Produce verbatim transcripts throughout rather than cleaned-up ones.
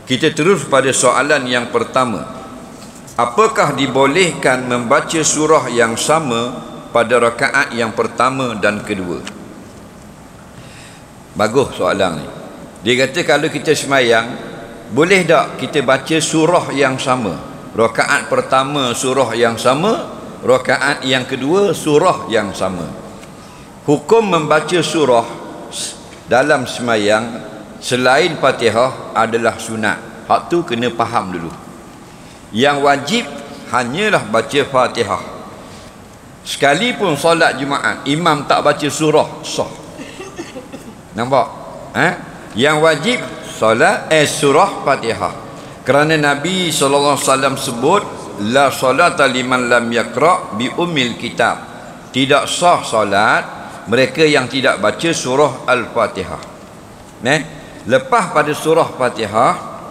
Kita terus pada soalan yang pertama. Apakah dibolehkan membaca surah yang sama pada rakaat yang pertama dan kedua? Bagus soalan ni. Dia kata kalau kita semayang, boleh tak kita baca surah yang sama? Rakaat pertama surah yang sama, rakaat yang kedua surah yang sama. Hukum membaca surah dalam semayang selain Fatihah adalah sunat. Hak tu kena faham dulu. Yang wajib hanyalah baca Fatihah. Sekalipun solat Jumaat imam tak baca surah, sah. Nampak? Eh? Yang wajib solat eh surah Fatihah. Kerana Nabi sallallahu alaihi wasallam sebut la salata liman lam yaqra bi ummil kitab. Tidak sah solat mereka yang tidak baca surah Al-Fatihah. Neh, lepas pada surah Fatihah,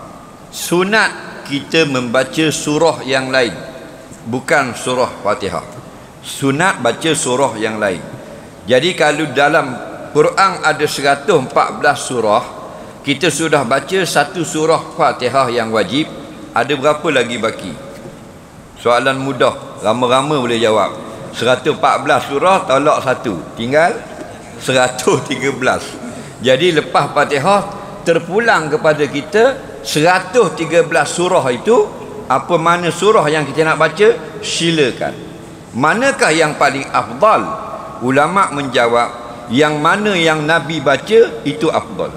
sunat kita membaca surah yang lain, bukan surah Fatihah. Sunat baca surah yang lain. Jadi kalau dalam Quran ada seratus empat belas surah, kita sudah baca satu surah Fatihah yang wajib, ada berapa lagi baki? Soalan mudah, rama-rama boleh jawab. Seratus empat belas surah tolak satu, tinggal seratus tiga belas. Jadi lepas Fatihah terpulang kepada kita seratus tiga belas surah itu. Apa mana surah yang kita nak baca? Silakan. Manakah yang paling afdal? Ulama menjawab yang mana yang Nabi baca itu afdal.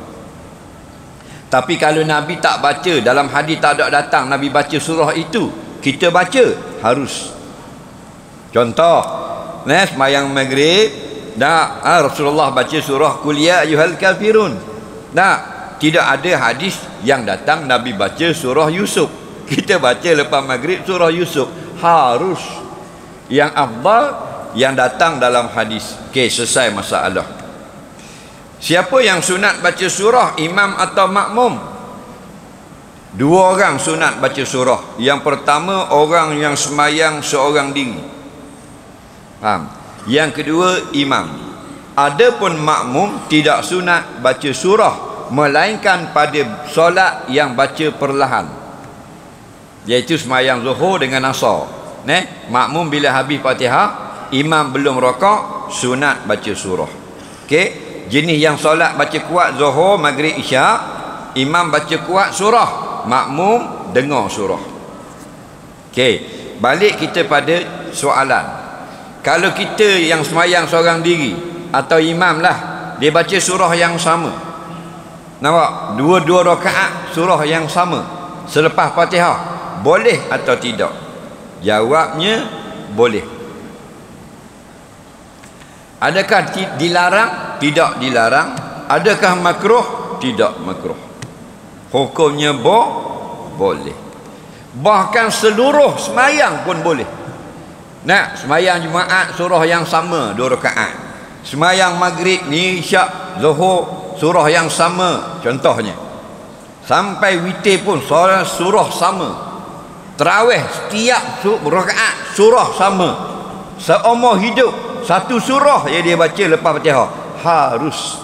Tapi kalau Nabi tak baca, dalam hadis tak ada datang Nabi baca surah itu, kita baca harus. Contoh, nah, semayang maghrib, dah ha, Rasulullah baca surah Qul ya ayyuhal kafirun. Dah, tidak ada hadis yang datang Nabi baca surah Yusuf. Kita baca lepas maghrib surah Yusuf. Harus. Yang afdal yang datang dalam hadis. Okey, selesai masalah. Siapa yang sunat baca surah, imam atau makmum? Dua orang sunat baca surah. Yang pertama, orang yang semayang seorang diri. Faham? Yang kedua, imam. Adapun makmum tidak sunat baca surah, melainkan pada solat yang baca perlahan, iaitu semayang zuhur dengan asar. Neh, makmum bila habis Fatihah, imam belum rakaat, sunat baca surah. Okey, jenis yang solat baca kuat zuhur, maghrib, isyak, imam baca kuat surah, makmum dengar surah. Okey, balik kita pada soalan. Kalau kita yang semayang seorang diri atau imam lah, dia baca surah yang sama, nampak? Dua-dua rakaat surah yang sama selepas Fatihah, boleh atau tidak? Jawabnya boleh. Adakah dilarang? Tidak dilarang. Adakah makruh? Tidak makruh. Hukumnya bo boleh. Bahkan seluruh semayang pun boleh. Nak semayang Jumaat surah yang sama dua rakaat. Semayang maghrib ni isyak zuhur surah yang sama contohnya. Sampai witir pun surah surah sama. Tarawih setiap rakaat surah sama. Seumur hidup satu surah yang dia baca lepas Fatihah harus.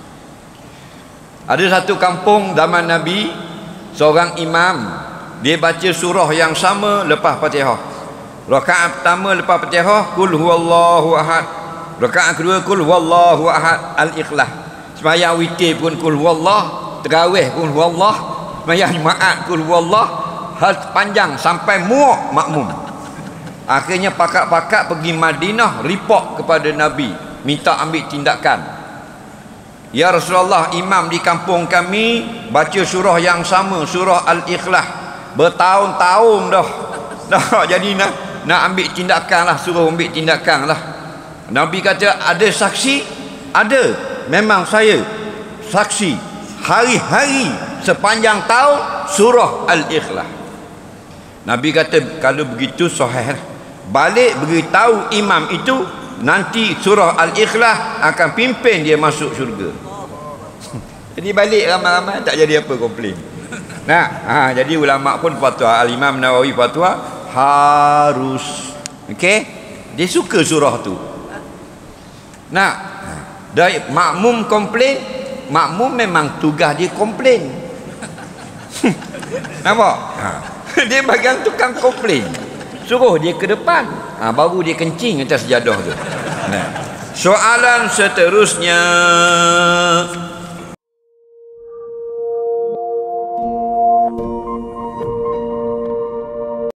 Ada satu kampung zaman Nabi, seorang imam dia baca surah yang sama lepas Fatihah. Rakaat pertama lepas Fatihah qul huwallahu ahad. Rakaat kedua qul huwallahu ahad al-ikhlas. Sembahyang witir pun qul huwallah, tarawih qul huwallah, sembahyang Jumaat qul huwallah, hal panjang sampai muak makmum. Akhirnya pakat-pakat pergi Madinah, report kepada Nabi, minta ambil tindakan. Ya Rasulullah, imam di kampung kami baca surah yang sama, surah Al-Ikhlas, bertahun-tahun dah. Dah jadi nak nak ambil tindakan lah, suruh ambil tindakan lah. Nabi kata, ada saksi? Ada. Memang saya saksi. Hari-hari sepanjang tahun surah Al-Ikhlas. Nabi kata, kalau begitu sahih, balik beritahu imam itu, nanti surah Al-Ikhlas akan pimpin dia masuk syurga. Jadi balik ramai-ramai tak jadi apa komplain. Nah, ha, jadi ulama pun fatwa, Al-Imam Nawawi fatwa harus. Okey, dia suka surah tu. Nah, dari makmum komplain, makmum memang tugas dia komplain. Nampak? Ha. Dia bagian tukang komplain. Suruh dia ke depan. Ha, baru dia kencing atas sejadah tu. Nah. Soalan seterusnya,